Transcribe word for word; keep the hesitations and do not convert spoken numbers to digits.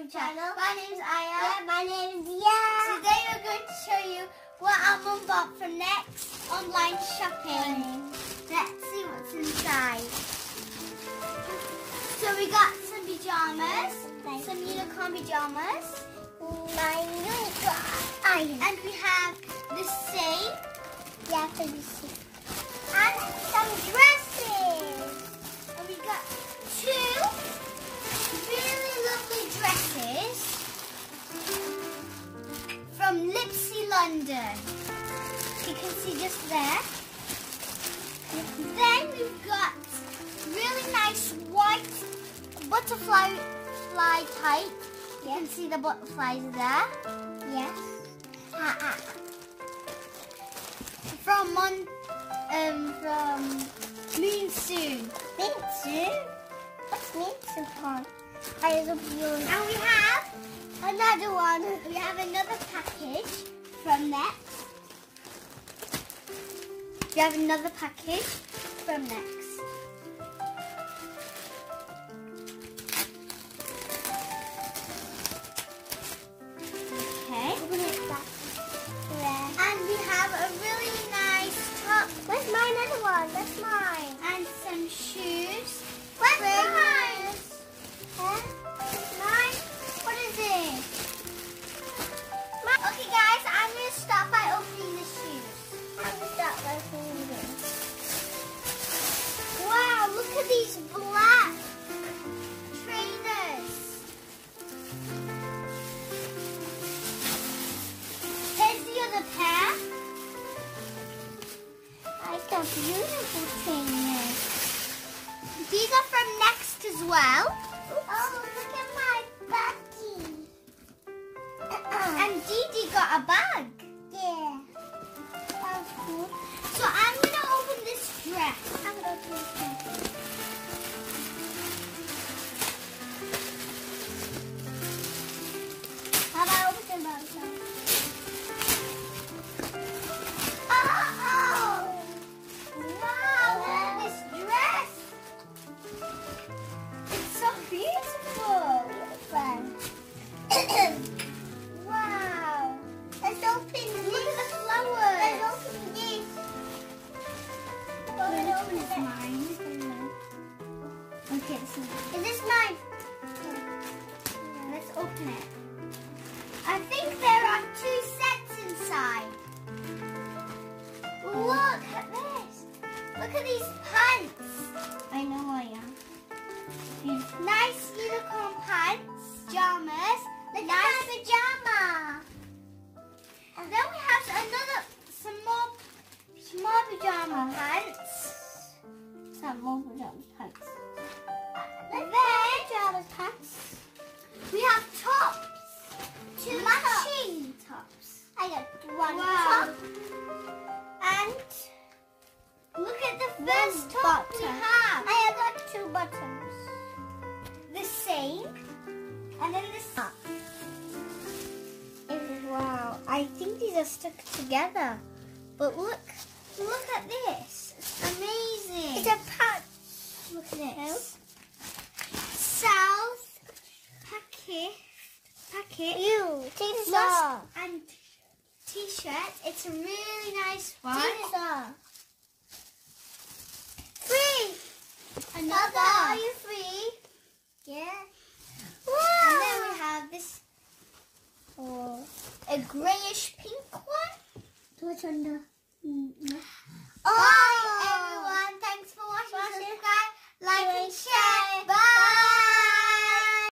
YouTube channel. My name is Aya. My name is Ya. Today we're going to show you what our mum bought from Next online shopping. Let's see what's inside. So we got some pajamas, some unicorn pajamas. My unicorn. And we have the same. Yeah, for the same. And some dresses. And we got two really lovely dresses from Lipsy London. You can see just there. Then we've got really nice white butterfly fly type. You can see the butterflies there. Yes. Ah, ah. From Mon, um, from Moonsoon. Moonsoon? What's Moonsoon for? I love you. And we have another one. We have another package from Next. We have another package from Next. Okay. And we have a really nice top. Where's my another one? That's mine. And some shoes. Where's Very mine? nice. Huh? Mine? What is it? Okay guys, I'm going to start by opening the shoes. I'm going to start by opening this. Wow, look at these black trainers. Here's the other pair. I got beautiful trainers. These are from Next as well. Oh, look at my baggie. And Dee Dee got a bag. Yeah. That's cool. So I'm going to open this dress. I'm going to open this. How about open the bottom? Oh! Wow, look at this dress. It's so beautiful. Fun. Wow. Let's open this. Look at the flowers. Let's open this. Which one is mine? Okay, this is mine. Is this mine? Let's open it. I think there are two sets inside. Look at this. Look at these pants. I know I am. Nice unicorn pants, pajamas. Look nice. at my pajama. And then we have another, some more, some more pajama pants. Some more pajama pants. And Let's then pajama pants. we have tops. Two Matching tops. I got one Wow. top. And look at the One first top we button. have. I have got two buttons. The same. And then this top. Wow, I think these are stuck together. But look, look at this. It's amazing. It's a patch. Look at this. South packet. Packet. You. Take this Plus off. and t-shirt. It's a really nice one. Take this off. Free. Another. Another. Are you free? Yeah. And then we have this Oh. a grayish pink one. What's under? Mm, no. Oh,